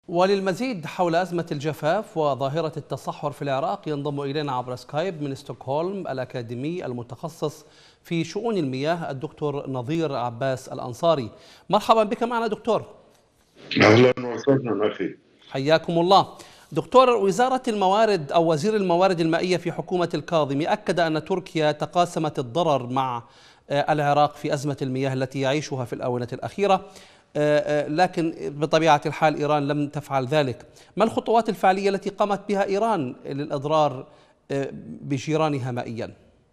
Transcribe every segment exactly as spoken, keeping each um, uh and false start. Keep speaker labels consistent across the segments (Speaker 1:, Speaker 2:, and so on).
Speaker 1: وللمزيد حول أزمة الجفاف وظاهرة التصحر في العراق ينضم إلينا عبر سكايب من ستوكهولم الأكاديمي المتخصص في شؤون المياه الدكتور نظير عباس الأنصاري. مرحبا بك معنا دكتور.
Speaker 2: أهلا وسهلا أخي.
Speaker 1: حياكم الله. دكتور، وزارة الموارد أو وزير الموارد المائية في حكومة الكاظمي أكد أن تركيا تقاسمت الضرر مع العراق في أزمة المياه التي يعيشها في الآونة الأخيرة، لكن بطبيعة الحال إيران لم تفعل ذلك. ما الخطوات الفعلية التي قامت بها إيران للإضرار بجيرانها مائيا؟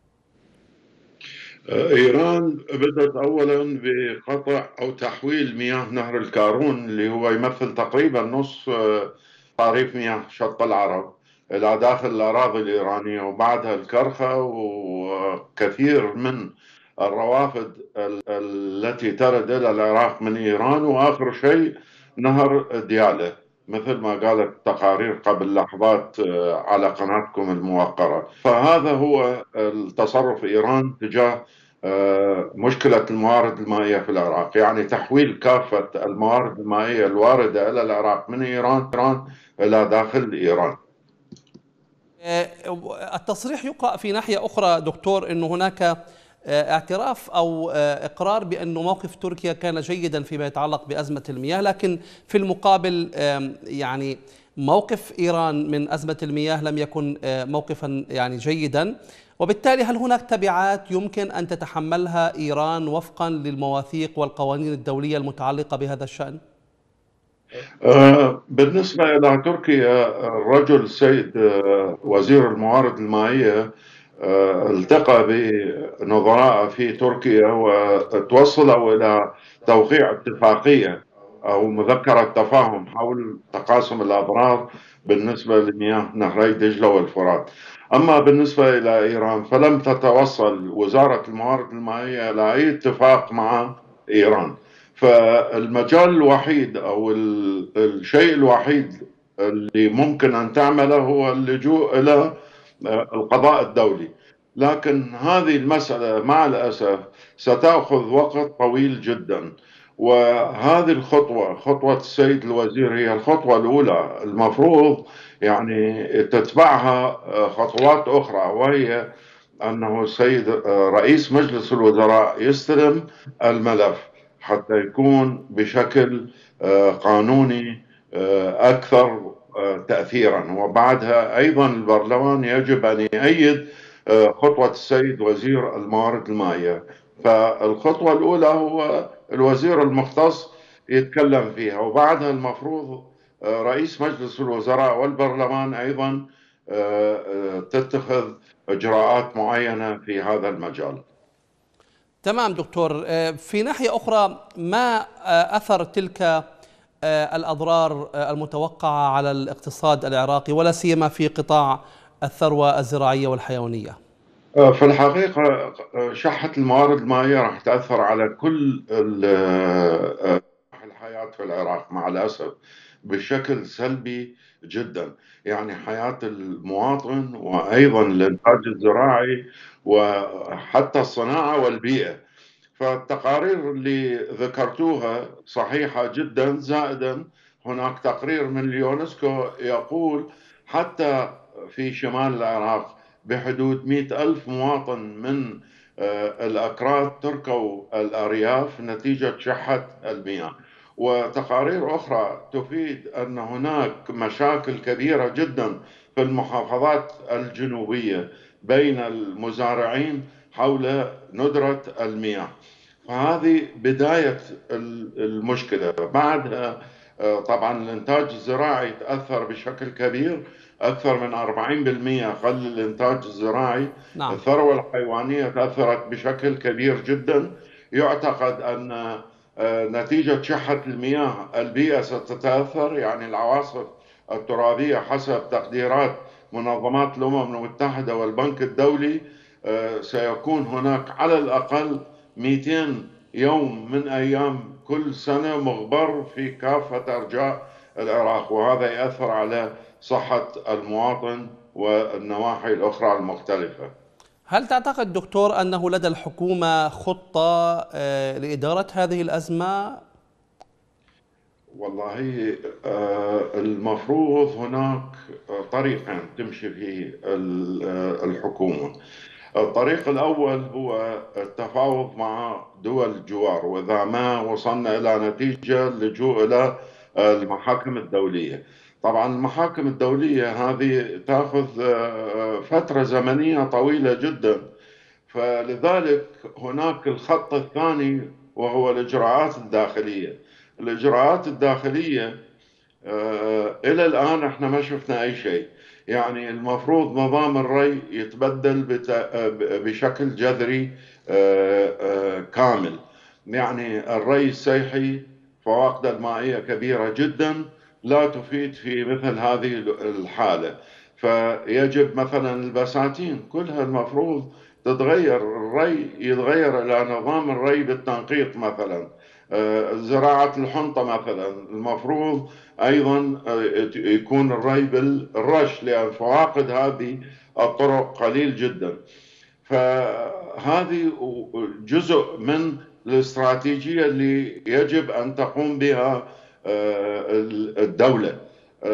Speaker 2: إيران بدأت أولا بقطع أو تحويل مياه نهر الكارون اللي هو يمثل تقريبا نصف تعريف مياه شط العرب إلى داخل الأراضي الإيرانية، وبعدها الكرخة وكثير من الروافد التي ترد إلى العراق من إيران، وآخر شيء نهر ديالى مثل ما قالت التقارير قبل لحظات على قناتكم الموقرة. فهذا هو التصرف إيران تجاه مشكلة الموارد المائية في العراق، يعني تحويل كافة الموارد المائية الواردة إلى العراق من إيران إلى داخل إيران.
Speaker 1: التصريح يقرأ في ناحية أخرى دكتور أن هناك اعتراف أو إقرار بأن موقف تركيا كان جيدا فيما يتعلق بأزمة المياه، لكن في المقابل يعني موقف إيران من أزمة المياه لم يكن موقفا يعني جيدا، وبالتالي هل هناك تبعات يمكن أن تتحملها إيران وفقا للمواثيق والقوانين الدولية المتعلقة بهذا الشأن؟
Speaker 2: بالنسبة إلى تركيا، الرجل السيد وزير الموارد المائية التقى بنظراء في تركيا وتوصلوا إلى توقيع اتفاقية أو مذكرة تفاهم حول تقاسم الأضرار بالنسبة لمياه نهري دجلة والفرات. أما بالنسبة إلى إيران فلم تتوصل وزارة الموارد المائية إلى أي اتفاق مع إيران. فالمجال الوحيد أو الشيء الوحيد اللي ممكن أن تعمله هو اللجوء إلى القضاء الدولي، لكن هذه المسألة مع الأسف ستأخذ وقت طويل جدا. وهذه الخطوة خطوة السيد الوزير هي الخطوة الأولى، المفروض يعني تتبعها خطوات أخرى، وهي أنه السيد رئيس مجلس الوزراء يستلم الملف حتى يكون بشكل قانوني أكثر تأثيرا، وبعدها أيضا البرلمان يجب أن يؤيد خطوة السيد وزير الموارد المائية. فالخطوة الأولى هو الوزير المختص يتكلم فيها، وبعدها المفروض رئيس مجلس الوزراء والبرلمان أيضا تتخذ إجراءات معينة في هذا المجال.
Speaker 1: تمام دكتور. في ناحية أخرى، ما أثر تلك الأضرار المتوقعة على الاقتصاد العراقي ولا سيما في قطاع الثروة الزراعية والحيوانية؟
Speaker 2: في الحقيقة شحة الموارد المائية راح تأثر على كل الحياة في العراق مع الأسف بشكل سلبي جدا، يعني حياة المواطن وأيضا الإنتاج الزراعي وحتى الصناعة والبيئة. فالتقارير اللي ذكرتوها صحيحة جدا، زائدا هناك تقرير من اليونسكو يقول حتى في شمال العراق بحدود مئة ألف مواطن من الأكراد تركوا الأرياف نتيجة شحة المياه. وتقارير أخرى تفيد أن هناك مشاكل كبيرة جدا في المحافظات الجنوبية بين المزارعين حول ندرة المياه. فهذه بداية المشكلة. بعدها طبعا الإنتاج الزراعي تأثر بشكل كبير، أكثر من أربعين بالمئة قل الإنتاج الزراعي.
Speaker 1: نعم.
Speaker 2: الثروة الحيوانية تأثرت بشكل كبير جدا. يعتقد أن نتيجة شحة المياه البيئة ستتأثر، يعني العواصف الترابية حسب تقديرات منظمات الأمم المتحدة والبنك الدولي سيكون هناك على الأقل مئتين يوم من أيام كل سنة مغبر في كافة أرجاء العراق، وهذا يأثر على صحة المواطن والنواحي الأخرى المختلفة.
Speaker 1: هل تعتقد دكتور أنه لدى الحكومة خطة لإدارة هذه الأزمة؟
Speaker 2: والله المفروض هناك طريقين تمشي فيه الحكومة. الطريق الأول هو التفاوض مع دول الجوار، وإذا ما وصلنا إلى نتيجة اللجوء إلى المحاكم الدولية. طبعا المحاكم الدولية هذه تأخذ فترة زمنية طويلة جدا، فلذلك هناك الخط الثاني وهو الإجراءات الداخلية. الإجراءات الداخلية إلى الآن احنا ما شفنا أي شيء. يعني المفروض نظام الري يتبدل بشكل جذري كامل. يعني الري السيحي فواقده المائية كبيرة جدا، لا تفيد في مثل هذه الحالة. فيجب مثلا البساتين كلها المفروض تتغير، الري يتغير إلى نظام الري بالتنقيط مثلا. زراعة الحنطة مثلا المفروض أيضا يكون الري بالرش، لأن فواقد هذه الطرق قليل جدا. فهذه جزء من الاستراتيجية اللي يجب أن تقوم بها الدولة.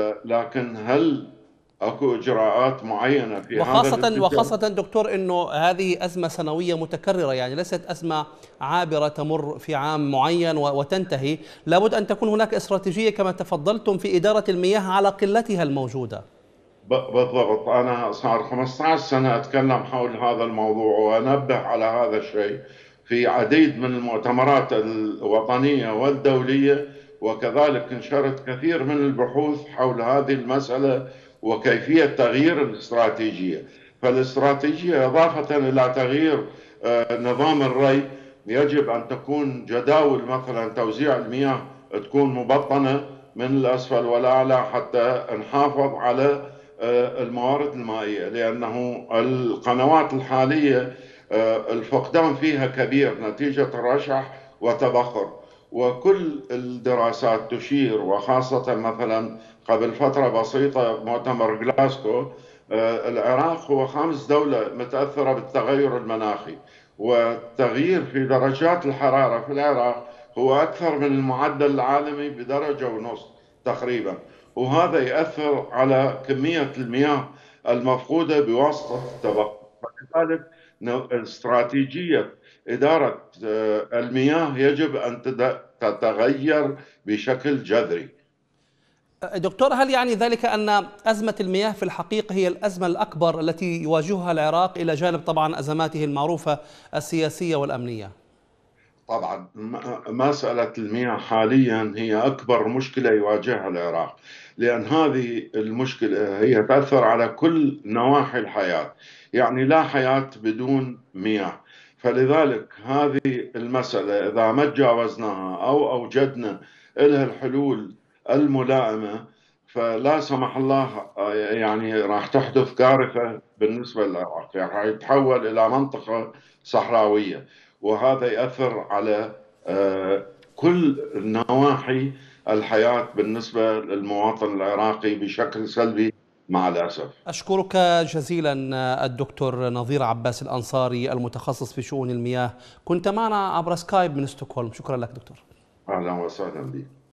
Speaker 2: لكن هل اكو اجراءات معينه في هذا
Speaker 1: وخاصة وخاصة دكتور انه هذه ازمة سنوية متكررة، يعني ليست ازمة عابرة تمر في عام معين وتنتهي. لابد ان تكون هناك استراتيجية كما تفضلتم في ادارة المياه على قلتها الموجودة.
Speaker 2: بالضبط. انا صار خمسة عشر سنة اتكلم حول هذا الموضوع وانبه على هذا الشيء في عديد من المؤتمرات الوطنية والدولية، وكذلك انشرت كثير من البحوث حول هذه المسألة وكيفية تغيير الاستراتيجية. فالاستراتيجية إضافة إلى تغيير نظام الري يجب أن تكون جداول مثلا توزيع المياه تكون مبطنة من الأسفل والأعلى حتى نحافظ على الموارد المائية، لأنه القنوات الحالية الفقدان فيها كبير نتيجة الرشح وتبخر. وكل الدراسات تشير، وخاصة مثلا قبل فترة بسيطة مؤتمر غلاسكو، العراق هو خامس دولة متأثرة بالتغير المناخي، والتغيير في درجات الحرارة في العراق هو أكثر من المعدل العالمي بدرجة ونص تقريبا، وهذا يأثر على كمية المياه المفقودة بواسطة التبخر. فلذلك استراتيجية إدارة المياه يجب أن تتغير بشكل جذري.
Speaker 1: دكتور، هل يعني ذلك أن أزمة المياه في الحقيقة هي الأزمة الأكبر التي يواجهها العراق إلى جانب طبعا أزماته المعروفة السياسية والأمنية؟
Speaker 2: طبعا مسألة المياه حاليا هي أكبر مشكلة يواجهها العراق، لأن هذه المشكلة هي تأثر على كل نواحي الحياة. يعني لا حياة بدون مياه. فلذلك هذه المسألة إذا ما تجاوزناها أو أوجدنا لها الحلول الملائمة، فلا سمح الله يعني راح تحدث كارثة بالنسبة للعراق، يعني راح يتحول إلى منطقة صحراوية، وهذا يأثر على كل نواحي الحياة بالنسبة للمواطن العراقي بشكل سلبي مع الأسف.
Speaker 1: أشكرك جزيلا الدكتور نظير عباس الأنصاري المتخصص في شؤون المياه، كنت معنا عبر سكايب من ستوكهولم. شكرا لك دكتور.
Speaker 2: أهلا وسهلا بك.